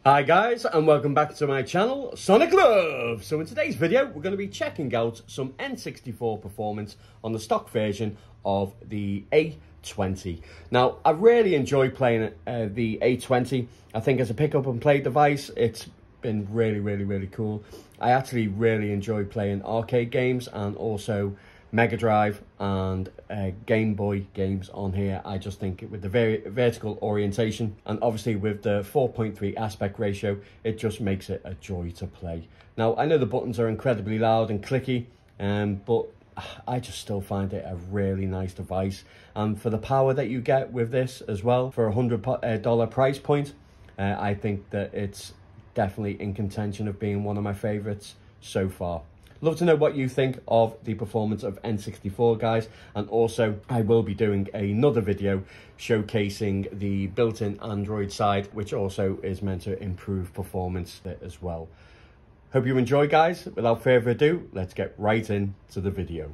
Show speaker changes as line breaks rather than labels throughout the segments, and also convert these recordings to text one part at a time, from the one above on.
Hi guys, and welcome back to my channel, Sonic Love. So in today's video, we're going to be checking out some N64 performance on the stock version of the A20. Now, I really enjoy playing the A20. I think as a pick up and play device, it's been really cool. I actually really enjoy playing arcade games and also Mega Drive and Game Boy games on here. I just think with the very vertical orientation and obviously with the 4.3 aspect ratio, it just makes it a joy to play. Now, I know the buttons are incredibly loud and clicky, but I just still find it a really nice device. And for the power that you get with this as well, for $100 price point, I think that it's definitely in contention of being one of my favorites so far. Love to know what you think of the performance of N64, guys, and also I will be doing another video showcasing the built-in Android side, which also is meant to improve performance as well. Hope you enjoy, guys. Without further ado, let's get right into the video.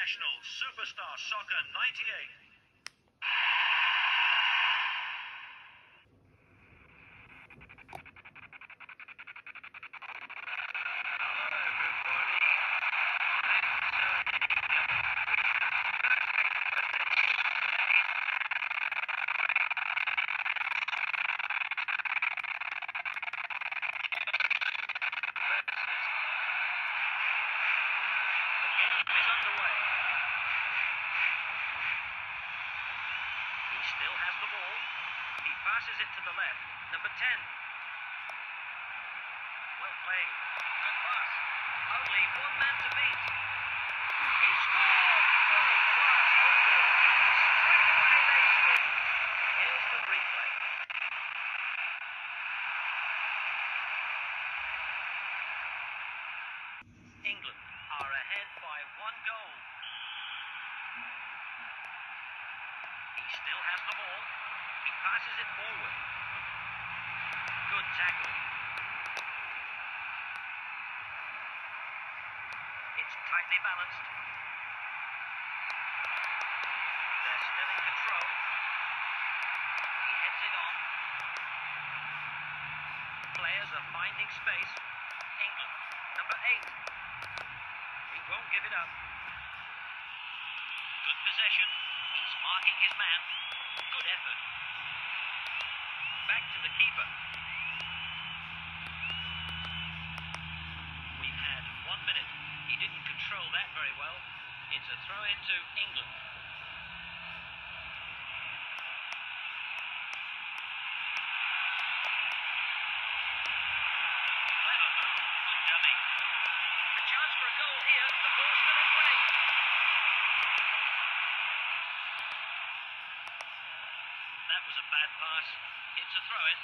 International Superstar Soccer 98. Still has the ball. He passes it to the left. Number 10. Well played. Good pass. Only one man to beat. He scored! World-class football. Straight away they score. Here's the replay. England are ahead by 1 goal. He still has the ball. He passes it forward. Good tackle. It's tightly balanced. They're still in control. He heads it on. Players are finding space. England, number 8. He won't give it up. Good possession. He's marking his man. Good effort. Back to the keeper. We've had 1 minute. He didn't control that very well. It's a throw into England. Clever move. Good dummy. A chance for a goal here. The ball's still in play. That was a bad pass. It's a throw-in.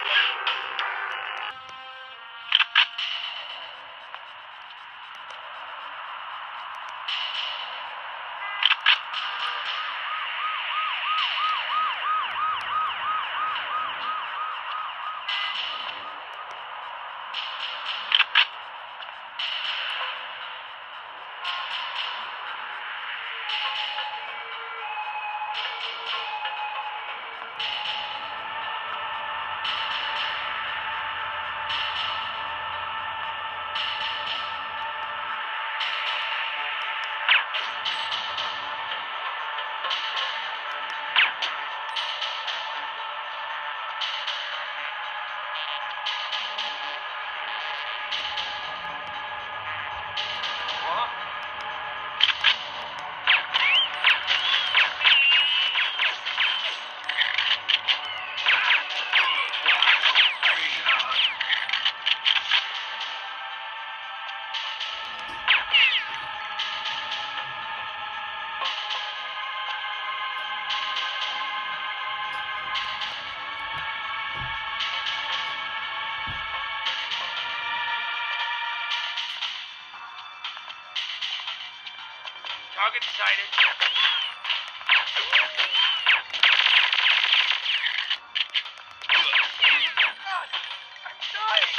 Target sighted. God, I'm dying.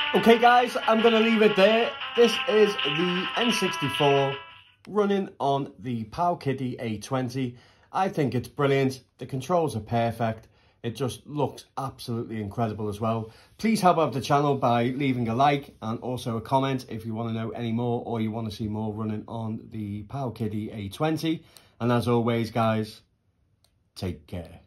Okay guys, I'm going to leave it there. This is the N64 running on the Powkiddy A20. I think it's brilliant. The controls are perfect. It just looks absolutely incredible as well. Please help out the channel by leaving a like and also a comment if you want to know any more or you want to see more running on the Powkiddy A20. And as always guys, take care.